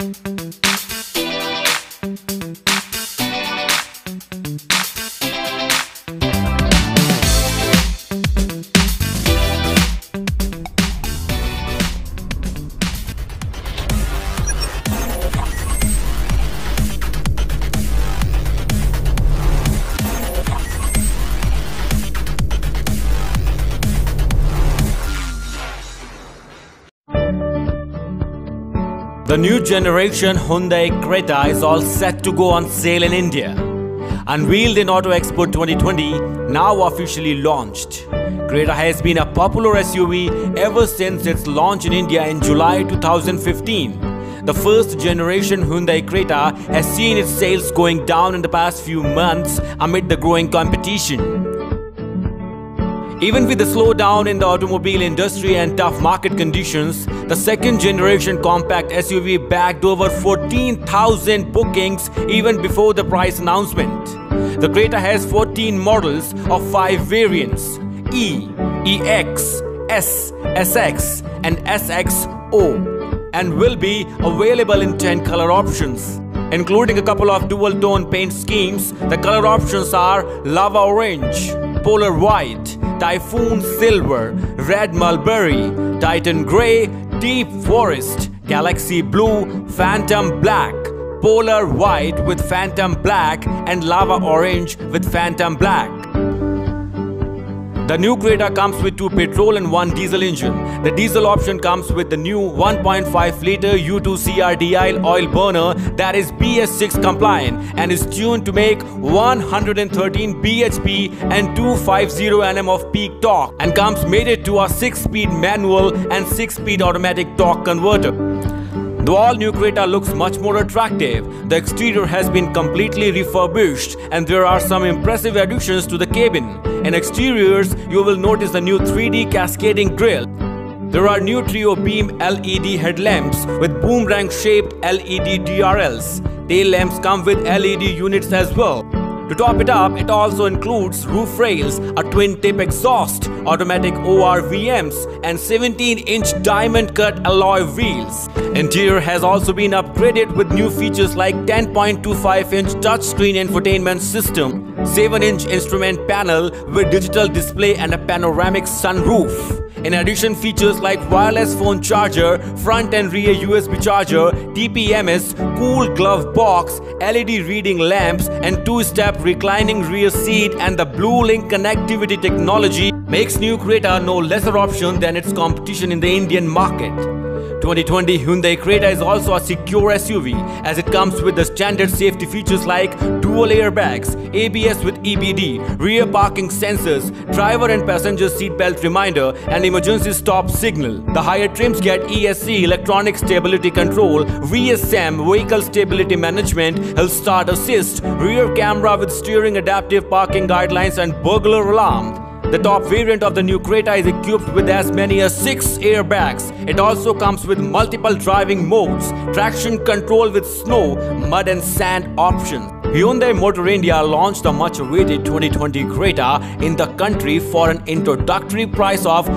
The new generation Hyundai Creta is all set to go on sale in India. Unveiled in Auto Expo 2020, now officially launched. Creta has been a popular SUV ever since its launch in India in July 2015. The first generation Hyundai Creta has seen its sales going down in the past few months amid the growing competition. Even with the slowdown in the automobile industry and tough market conditions, the second generation compact SUV bagged over 14,000 bookings even before the price announcement. The Creta has 14 models of 5 variants: E, EX, S, SX and SXO, and will be available in 10 color options. Including a couple of dual-tone paint schemes, the color options are Lava Orange, Polar White, Typhoon Silver, Red Mulberry, Titan Grey, Deep Forest, Galaxy Blue, Phantom Black, Polar White with Phantom Black and Lava Orange with Phantom Black. The new Creta comes with 2 petrol and 1 diesel engine. The diesel option comes with the new 1.5-litre U2 CRDI oil burner that is BS6 compliant and is tuned to make 113 bhp and 250 Nm of peak torque, and comes mated to a 6-speed manual and 6-speed automatic torque converter. The all-new Creta looks much more attractive. The exterior has been completely refurbished and there are some impressive additions to the cabin. In exteriors, you will notice the new 3D cascading grille. There are new trio beam LED headlamps with boomerang-shaped LED DRLs. Tail lamps come with LED units as well. To top it up, it also includes roof rails, a twin-tip exhaust, automatic ORVMs and 17-inch diamond-cut alloy wheels. Interior has also been upgraded with new features like 10.25-inch touchscreen infotainment system, 7-inch instrument panel with digital display and a panoramic sunroof. In addition, features like wireless phone charger, front and rear USB charger, TPMS, cool glove box, LED reading lamps and 2-step reclining rear seat, and the BlueLink connectivity technology makes new Creta no lesser option than its competition in the Indian market. 2020 Hyundai Creta is also a secure SUV as it comes with the standard safety features like dual airbags, ABS with EBD, rear parking sensors, driver and passenger seatbelt reminder and emergency stop signal. The higher trims get ESC, electronic stability control, VSM, vehicle stability management, hill start assist, rear camera with steering, adaptive parking guidelines and burglar alarm. The top variant of the new Creta is equipped with as many as 6 airbags. It also comes with multiple driving modes, traction control with snow, mud and sand options. Hyundai Motor India launched the much-awaited 2020 Creta in the country for an introductory price of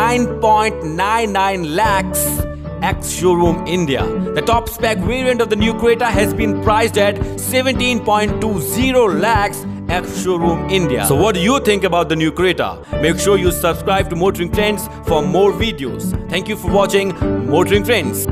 9.99 lakhs ex-showroom India. The top spec variant of the new Creta has been priced at 17.20 lakhs ex-showroom India. So what do you think about the new Creta? Make sure you subscribe to Motoring Trends for more videos. Thank you for watching Motoring Trends.